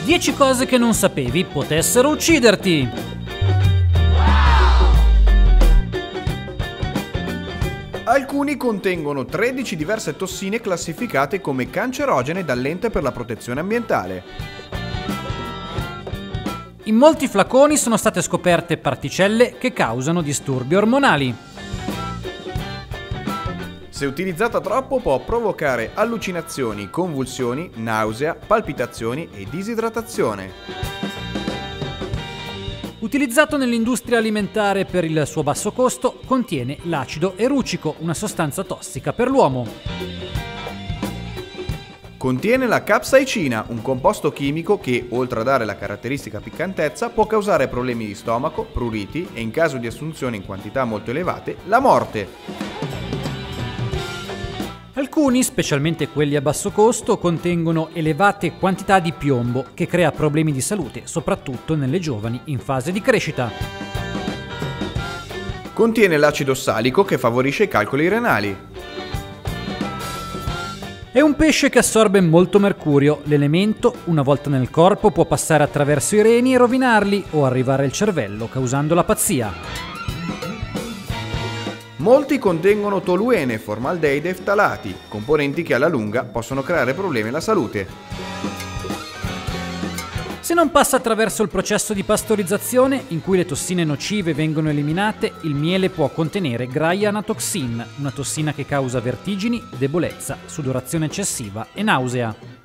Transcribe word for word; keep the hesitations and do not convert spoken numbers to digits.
dieci cose che non sapevi potessero ucciderti. Alcuni contengono tredici diverse tossine classificate come cancerogene dall'Ente per la protezione ambientale. In molti flaconi sono state scoperte particelle che causano disturbi ormonali. Se utilizzata troppo può provocare allucinazioni, convulsioni, nausea, palpitazioni e disidratazione. Utilizzato nell'industria alimentare per il suo basso costo, contiene l'acido erucico, una sostanza tossica per l'uomo. Contiene la capsaicina, un composto chimico che, oltre a dare la caratteristica piccantezza, può causare problemi di stomaco, pruriti e, in caso di assunzione in quantità molto elevate, la morte. Alcuni, specialmente quelli a basso costo, contengono elevate quantità di piombo che crea problemi di salute, soprattutto nelle giovani in fase di crescita. Contiene l'acido ossalico che favorisce i calcoli renali. È un pesce che assorbe molto mercurio. L'elemento, una volta nel corpo, può passare attraverso i reni e rovinarli o arrivare al cervello, causando la pazzia. Molti contengono toluene, formaldeide e ftalati, componenti che alla lunga possono creare problemi alla salute. Se non passa attraverso il processo di pastorizzazione, in cui le tossine nocive vengono eliminate, il miele può contenere Graia anatoxin, una tossina che causa vertigini, debolezza, sudorazione eccessiva e nausea.